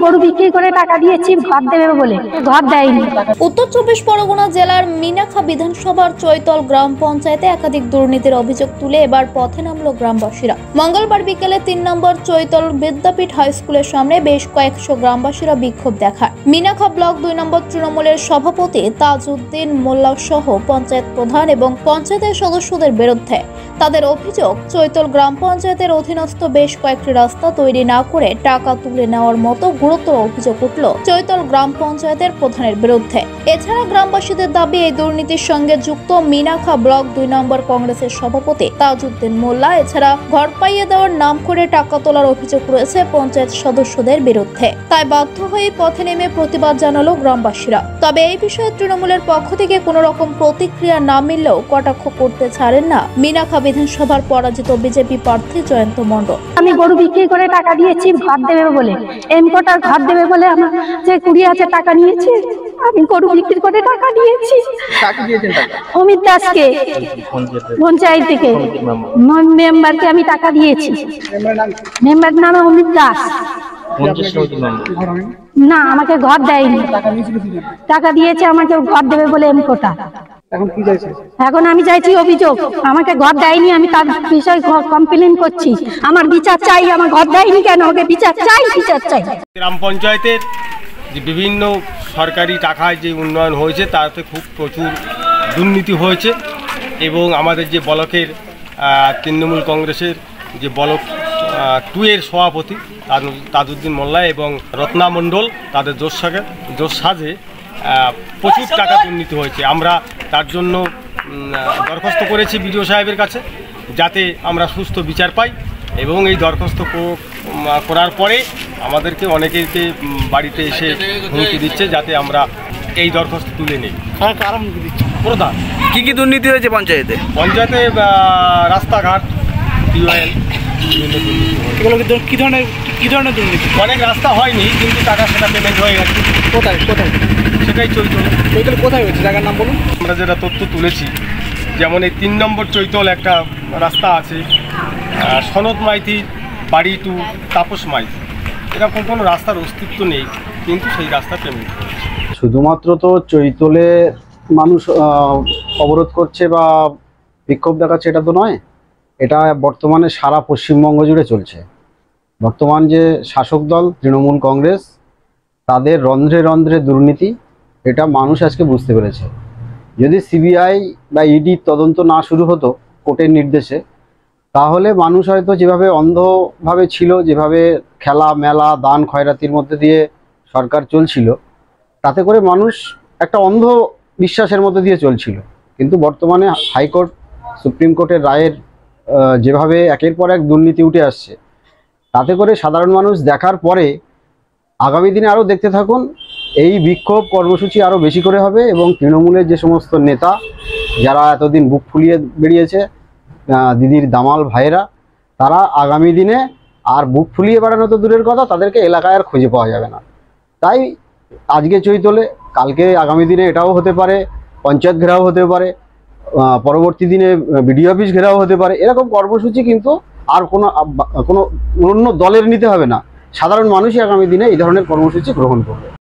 গরু বিক্রি করে টাকা দিয়েছি ঘর দেবে বলে, ঘর দেয়নি। উত্তর 24 পরগনা জেলার মিনাখা বিধানসভার চৈতল গ্রাম পঞ্চায়েতে একাধিক দুর্নীতির অভিযোগ তুলে এবার পথে নামলো গ্রামবাসীরা। মঙ্গলবার বিকেলে 3 নম্বর চৈতল বিদ্যাপীঠ হাই স্কুলের সামনে বেশ কয়েকশো গ্রামবাসীরা বিক্ষোভ দেখায়। মিনাখা ব্লক 2 নম্বর তৃণমূলের সভাপতি তাজউদ্দিন মোল্লা সহ পঞ্চায়েত প্রধান এবং পঞ্চায়েতের সদস্যদের বিরুদ্ধে। তাদের অভিযোগ, চৈতল গ্রাম পঞ্চায়েতের অধীনস্থ বেশ কয়েকটি রাস্তা তৈরি না করে টাকা তুলে নেওয়ার মতো গুরুতর অভিযোগ উঠল চৈতল গ্রাম পঞ্চায়েতের প্রধানের বিরুদ্ধে। এছাড়া গ্রামবাসীদের দাবি, এই দুর্নীতির সঙ্গে যুক্ত মিনাখা ব্লক 2 নম্বর কংগ্রেসের সভাপতি তাজউদ্দিন মোল্লা। এছাড়া ঘর পাইয়ে দেওয়ার নাম করে টাকা তোলার অভিযোগ রয়েছে পঞ্চায়েত সদস্যদের বিরুদ্ধে। তাই বাধ্য হয়ে পথে নেমে প্রতিবাদ জানালো গ্রামবাসীরা। তবে এই বিষয়ে তৃণমূলের পক্ষ থেকে কোনো রকম প্রতিক্রিয়া না মিললেও কটাক্ষ করতে ছাড়েন না মিনাখা বিধানসভার পরাজিত বিজেপি প্রার্থী জয়ন্ত মণ্ডল। আমি গরু বিক্রি করে টাকা দিয়েছি ঘর দেবে বলে, এমকোটার ঘর দেবে বলে আমার যে 20,000 টাকা নিয়েছে, আমি গরু বিক্রি করে টাকা দিয়েছি। অমিত দাসকে পঞ্চায়েত থেকে মেম্বারকে আমি টাকা দিয়েছি। মেম্বার নাম অমিত দাস। না, আমাকে ঘর দেয়নি, টাকা দিয়েছে আমাকে ঘর দেবে বলে এমকোটা। এখন আমি চাইছি অভিযোগ, আমাকে ঘর দেয়নি, আমি তার বিষয়ে কমপ্লেন করছি। আমার বিচার চাই, আমার ঘর দেয়নি কেন, ওকে বিচার চাই, বিচার চাই। গ্রাম পঞ্চায়েতের যে বিভিন্ন সরকারি টাকায় যে উন্নয়ন হয়েছে তাতে খুব প্রচুর দুর্নীতি হয়েছে এবং আমাদের যে ব্লকের তৃণমূল কংগ্রেসের যে ব্লক 2 এর সভাপতি তাজউদ্দিন মোল্লা এবং রত্না মণ্ডল, তাদের জোর সাজে প্রচুর টাকা দুর্নীতি হয়েছে। আমরা তার জন্য দরখাস্ত করেছি বিডিও সাহেবের কাছে, যাতে আমরা সুস্থ বিচার পাই। এবং এই দরখাস্ত করার পরে আমাদেরকে অনেকেকে বাড়িতে এসে হুমকি দিচ্ছে যাতে আমরা এই দরখাস্ত তুলে নিই। প্রধান কি কি দুর্নীতি হয়েছে পঞ্চায়েতে? রাস্তাঘাট, টিউবওয়েল, বিভিন্ন দুর্নীতি। কি ধরনের দুর্নীতি? অনেক রাস্তা হয়নি কিন্তু টাকা সেটা পেমেন্ট হয়ে গেছে। কোথায়? সেটাই চৈতল। কোথায় হয়েছে, জায়গার নাম বলুন। আমরা যেটা তথ্য তুলেছি, যেমন এই 3 নম্বর চৈতল একটা রাস্তা আছে, সনদ মাইতি বাড়ি টু তাপস মাইতি, এরকম কোনো রাস্তার অস্তিত্ব নেই কিন্তু সেই রাস্তা পেমেন্ট হয়েছে। শুধুমাত্র তো চৈতলে মানুষ অবরোধ করছে বা বিক্ষোভ দেখাচ্ছে এটা তো নয়, এটা বর্তমানে সারা পশ্চিমবঙ্গ জুড়ে চলছে। বর্তমান যে শাসক দল তৃণমূল কংগ্রেস, তাদের রন্ধ্রে রন্ধ্রে দুর্নীতি, এটা মানুষ আজকে বুঝতে পেরেছে। যদি সিবিআই বা ইডি তদন্ত না শুরু হতো কোর্টের নির্দেশে, তাহলে মানুষ হয়তো যেভাবে অন্ধভাবে ছিল, যেভাবে খেলা মেলা দান খয়রাতির মধ্যে দিয়ে সরকার চলছিল, তাতে করে মানুষ একটা অন্ধ বিশ্বাসের মধ্যে দিয়ে চলছিল। কিন্তু বর্তমানে হাইকোর্ট, সুপ্রিম কোর্টের রায়ের যেভাবে একের পর এক দুর্নীতি উঠে আসছে, তাতে করে সাধারণ মানুষ দেখার পরে আগামী দিনে আরও দেখতে থাকুন, এই বিক্ষোভ কর্মসূচি আরও বেশি করে হবে এবং তৃণমূলের যে সমস্ত নেতা যারা এতদিন বুক ফুলিয়ে বেরিয়েছে, দিদির দামাল ভাইয়েরা, তারা আগামী দিনে আর বুক ফুলিয়ে বেড়ানো তো দূরের কথা, তাদেরকে এলাকায় আর খুঁজে পাওয়া যাবে না। তাই আজকে চৈতলে, কালকে আগামী দিনে এটাও হতে পারে, পঞ্চায়েত ঘেরাও হতে পারে, পরবর্তী দিনে বিডিও অফিস ঘেরাও হতে পারে। এরকম কর্মসূচি কিন্তু আর কোনো অন্য দলের নিতে হবে না, সাধারণ মানুষই আগামী দিনে এই ধরনের কর্মসূচি গ্রহণ করবে।